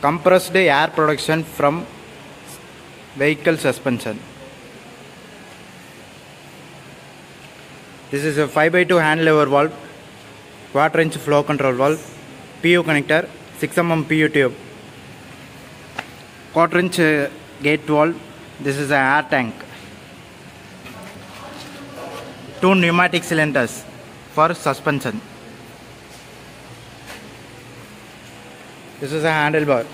compressed air production from vehicle suspension. This is a 5x2 hand lever valve, quarter-inch flow control valve, PU connector, 6 mm PU tube, quarter-inch gate valve. This is an air tank. 2 pneumatic cylinders for suspension. This is a handlebar.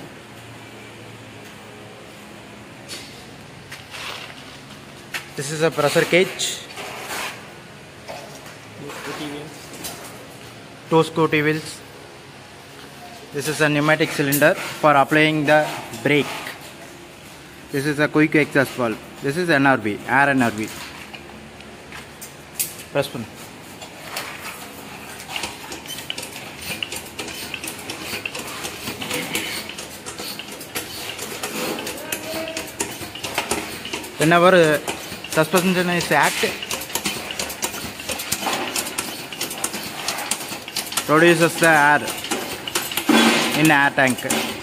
This is a pressure cage. 2 scooty wheels. This is a pneumatic cylinder for applying the brake. This is a quick exhaust valve. This is NRV, air NRV. Press பண்ணு. Whenever suspension is active, produces the air in air tank.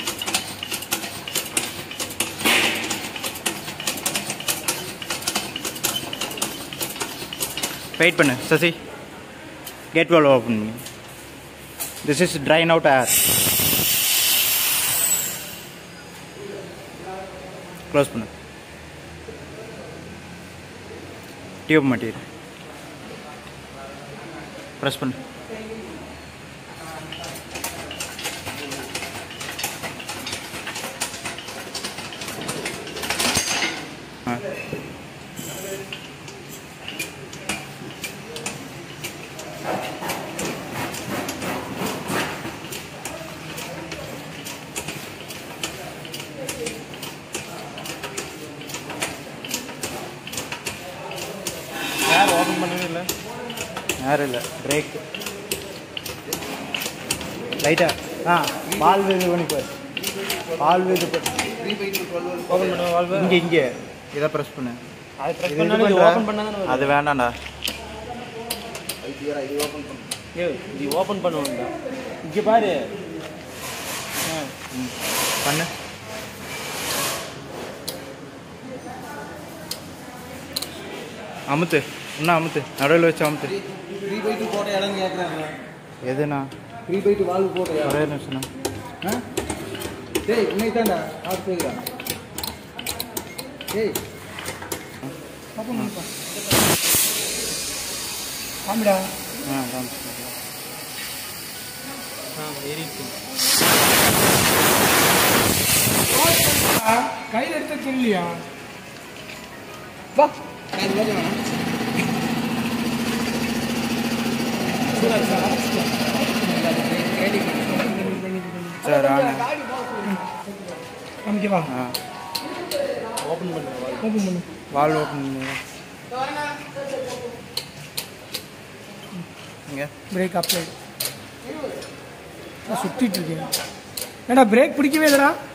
Wait பண்ணு Sasi, gate valve open பண்ணு. This is drain out air. Close பண்ணு. Tube material press பண்ணு. Air open பண்ணவே இல்லை. ஏர் இல்லை, break லைட்டா. Valve இது பண்ணிப்பார். வால்வு இது ஓப்பன் பண்ண வால்வு இங்கே இதை ப்ரெஸ் பண்ணு. அது ப்ரெஸ் பண்ணானே ஓப்பன் பண்ணாதானே அது வேண்டாம்டா. இது ஓப்பன் பண்ணுவாங்க. இங்கே பாரு பண்ணு. அமுத்து, இன்னும் அமுத்து, நடுவில் வச்சு அமுத்து. 3x2 போட்ட இடம் கேட்குறாங்க. எதுண்ணா 3x2 வால்வு போட்ட ஒரே நிமிஷம்ண்ணா. டேய் இன்னைக்கு தான்டா ஆஃப் போய்டா. டேய் ஓப்பன் பண்ணு. காமிடா. காமிச்சு. ஏறிச்சு. கையில் எடுத்து தெரியலையா? வா சார் காமிக்கவா? ஓப்பன் பண்ணு. ஓப்பன் பண்ணு. வால்வு ஓப்பன் பண்ணுங்க. இங்கே பிரேக் அப்ளை. சுற்றிட்டு இருக்கேன். ஏடா பிரேக் பிடிக்கவே இல்லைடா.